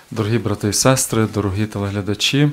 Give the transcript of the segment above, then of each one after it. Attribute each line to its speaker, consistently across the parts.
Speaker 1: Дорогі брати і сестри, дорогі телеглядачі,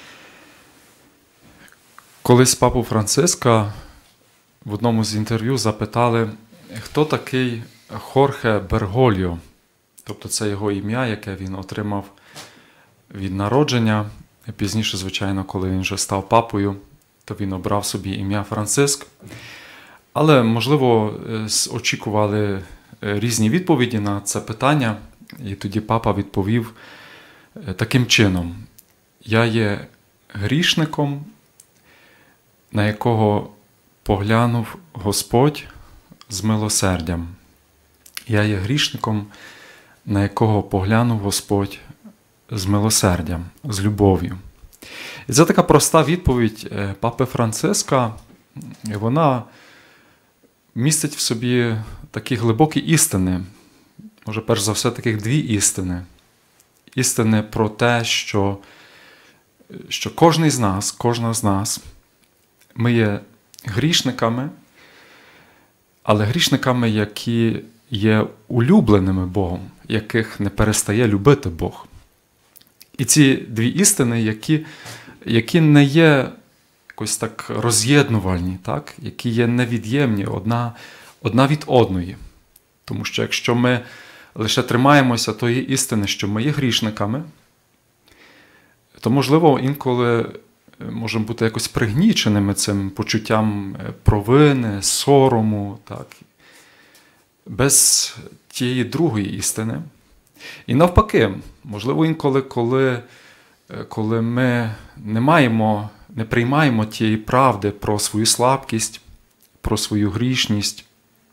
Speaker 1: колись папу Франциска в одному з інтерв'ю запитали, хто такий Хорхе Бергольо, тобто це його ім'я, яке він отримав від народження. Пізніше, звичайно, коли він вже став папою, то він обрав собі ім'я Франциск. Але, можливо, очікували різні відповіді на це питання, і тоді папа відповів таким чином: «Я є грішником, на якого поглянув Господь з милосердям. Я є грішником, на якого поглянув Господь з милосердям, з любов'ю». І це така проста відповідь папи Франциска. Вона містить в собі такі глибокі істини. Може, перш за все, таких дві істини. Істини про те, що кожна з нас, ми є грішниками, але грішниками, які є улюбленими Богом, яких не перестає любити Бог. І ці дві істини, які не є якось так роз'єднувальні, так? Які є невід'ємні одна від одної. Тому що якщо ми лише тримаємося тої істини, що ми є грішниками, то, можливо, інколи можемо бути якось пригніченими цим почуттям провини, сорому, так? Без тієї другої істини. І навпаки, можливо, інколи, коли ми не приймаємо тієї правди про свою слабкість, про свою грішність,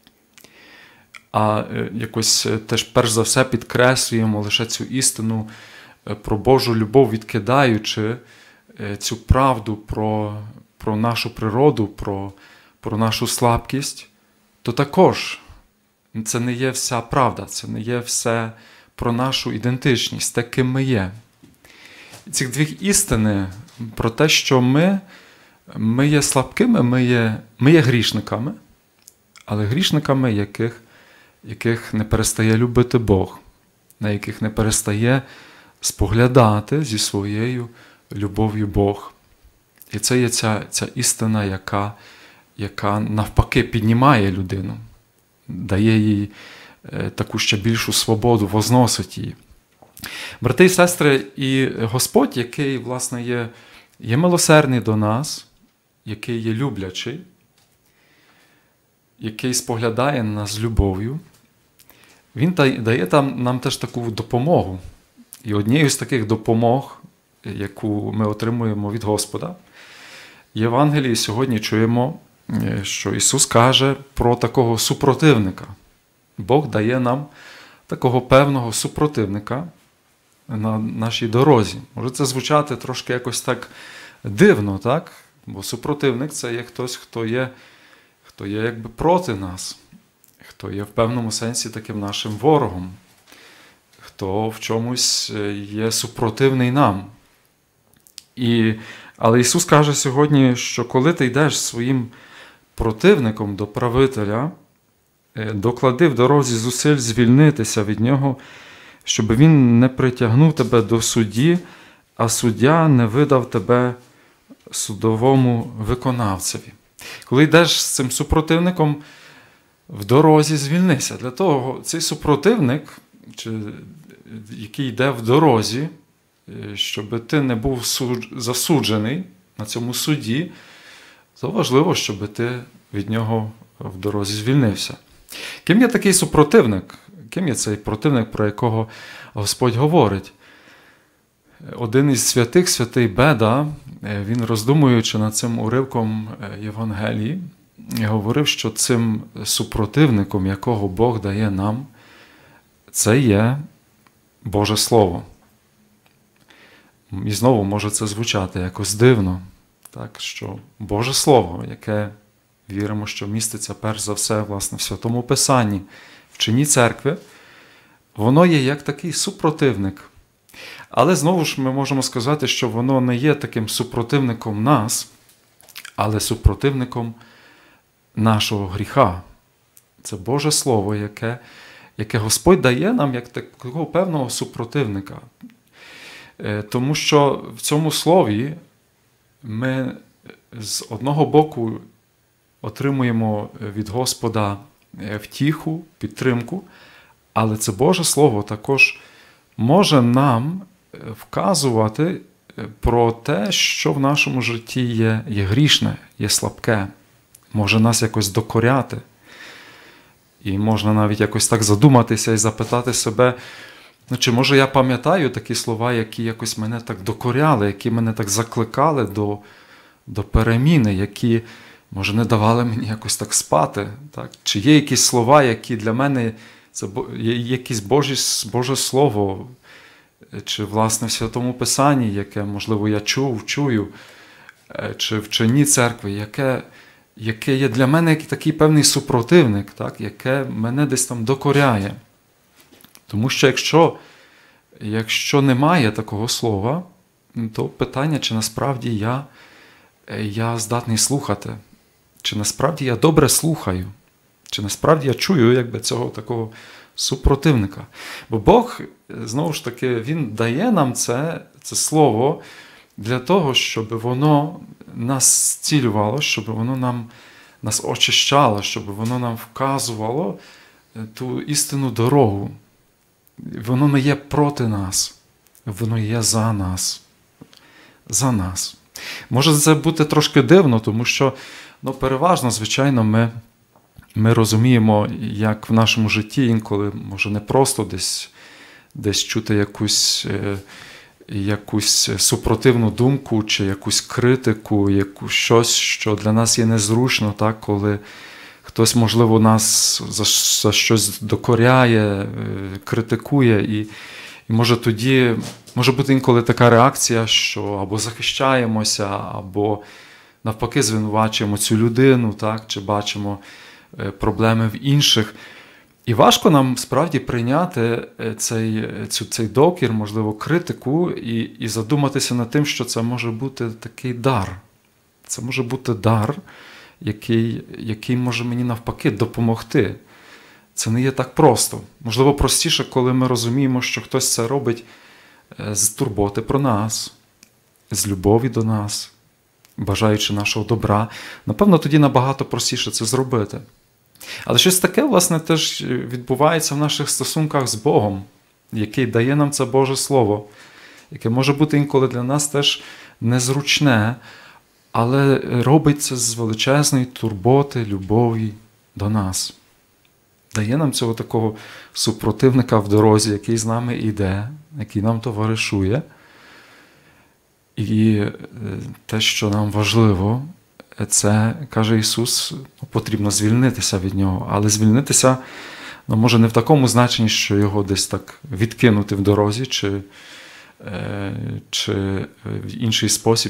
Speaker 1: а якось теж перш за все підкреслюємо лише цю істину про Божу любов, відкидаючи цю правду про нашу природу, про нашу слабкість, то також це не є вся правда, це не є все про нашу ідентичність, те, ким ми є. Ці дві істини про те, що ми є слабкими, ми є грішниками, але грішниками, яких не перестає любити Бог, на яких не перестає споглядати зі своєю любов'ю Бог. І це є ця істина, яка навпаки піднімає людину, дає їй таку ще більшу свободу, возносить її. Брати і сестри, і Господь, який, власне, є милосердний до нас, який є люблячий, який споглядає на нас з любов'ю, Він дає нам теж таку допомогу. І однією з таких допомог, яку ми отримуємо від Господа, в Євангелії сьогодні чуємо, що Ісус каже про такого супротивника. Бог дає нам такого певного супротивника на нашій дорозі. Може це звучати трошки якось так дивно, так? Бо супротивник – це є хтось, хто є якби проти нас, хто є в певному сенсі таким нашим ворогом, хто в чомусь є супротивний нам. Але Ісус каже сьогодні, що коли ти йдеш своїм противником до правителя, доклади в дорозі зусиль звільнитися від нього, щоб він не притягнув тебе до судді, а суддя не видав тебе судовому виконавцеві. Коли йдеш з цим супротивником в дорозі, звільнися. Для того цей супротивник, який йде в дорозі, щоб ти не був засуджений на цьому суді, то важливо, щоб ти від нього в дорозі звільнився. Ким є такий супротивник? Ким є цей противник, про якого Господь говорить? Один із святих, святий Беда, він, роздумуючи над цим уривком Євангелії, говорив, що цим супротивником, якого Бог дає нам, це є Боже Слово. І знову може це звучати якось дивно, так, що Боже Слово, яке віримо, що міститься перш за все, власне, в Святому Писанні, в чині церкви, воно є як такий супротивник. Але знову ж ми можемо сказати, що воно не є таким супротивником нас, але супротивником нашого гріха. Це Боже Слово, яке Господь дає нам як такого певного супротивника. Тому що в цьому слові ми з одного боку отримуємо від Господа втіху, підтримку, але це Боже Слово також може нам вказувати про те, що в нашому житті є грішне, є слабке, може нас якось докоряти. І можна навіть якось так задуматися і запитати себе, чи може я пам'ятаю такі слова, які якось мене так докоряли, які мене так закликали до переміни, які, може, не давали мені якось так спати. Так? Чи є якісь слова, які для мене, це є якесь Боже Слово, чи, власне, в Святому Писанні, яке, можливо, я чую, чи вчені церкви, яке є для мене такий певний супротивник, так? Яке мене десь там докоряє. Тому що якщо немає такого слова, то питання, чи насправді я здатний слухати, чи насправді я добре слухаю, чи насправді я чую цього такого супротивника. Бо Бог, знову ж таки, Він дає нам це слово для того, щоб воно нас зцілювало, щоб воно нас очищало, щоб воно нам вказувало ту істинну дорогу. Воно не є проти нас, воно є за нас. За нас. Може це бути трошки дивно, тому що переважно, звичайно, ми розуміємо, як в нашому житті інколи може не просто десь чути якусь супротивну думку, чи якусь критику, щось, що для нас є незручно, так, коли хтось, можливо, нас за щось докоряє, критикує, і може тоді, може бути інколи така реакція, що або захищаємося, або навпаки звинувачуємо цю людину, так, чи бачимо проблеми в інших. І важко нам справді прийняти цей докір, можливо, критику, і задуматися над тим, що це може бути такий дар. Це може бути дар, який може мені навпаки допомогти. Це не є так просто. Можливо, простіше, коли ми розуміємо, що хтось це робить з турботи про нас, з любові до нас, бажаючи нашого добра. Напевно, тоді набагато простіше це зробити. Але щось таке, власне, теж відбувається в наших стосунках з Богом, який дає нам це Боже Слово, яке може бути інколи для нас теж незручне, але робить це з величезної турботи, любові до нас. Дає нам цього такого супротивника в дорозі, який з нами йде, який нам товаришує. І те, що нам важливо, це, каже Ісус, потрібно звільнитися від нього. Але звільнитися, може не в такому значенні, що його десь так відкинути в дорозі, чи в інший спосіб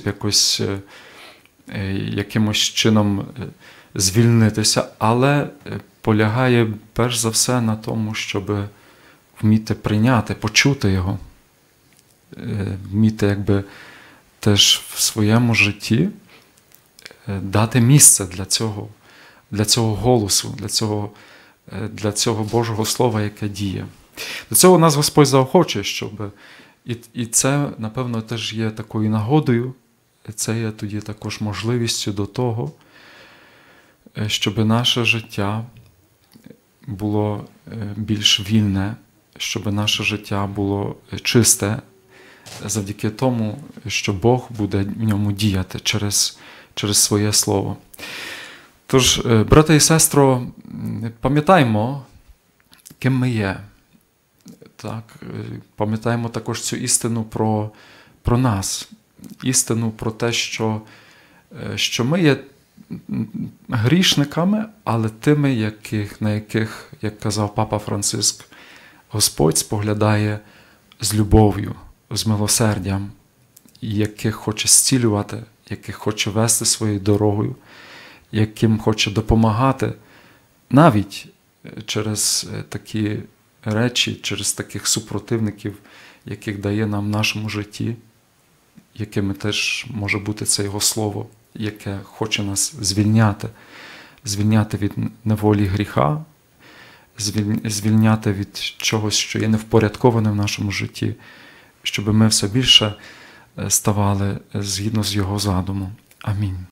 Speaker 1: якимось чином звільнитися, але полягає перш за все на тому, щоб вміти прийняти, почути його, вміти теж в своєму житті дати місце для цього голосу, для цього Божого Слова, яке діє. До цього нас Господь заохочує, і це, напевно, теж є такою нагодою, це є тоді також можливістю до того, щоб наше життя було більш вільне, щоб наше життя було чисте, завдяки тому, що Бог буде в ньому діяти через своє Слово. Тож, брате і сестро, пам'ятаймо, ким ми є. Так? Пам'ятаємо також цю істину про нас, істину про те, що ми є грішниками, але тими, на яких, як казав Папа Франциск, Господь споглядає з любов'ю, з милосердям, яких хоче зцілювати, яких хоче вести своєю дорогою, яким хоче допомагати, навіть через такі речі, через таких супротивників, яких дає нам в нашому житті, якими теж може бути це Його Слово, яке хоче нас звільняти від неволі гріха, звільняти від чогось, що є невпорядковане в нашому житті, щоб ми все більше ставали згідно з Його задумом. Амінь.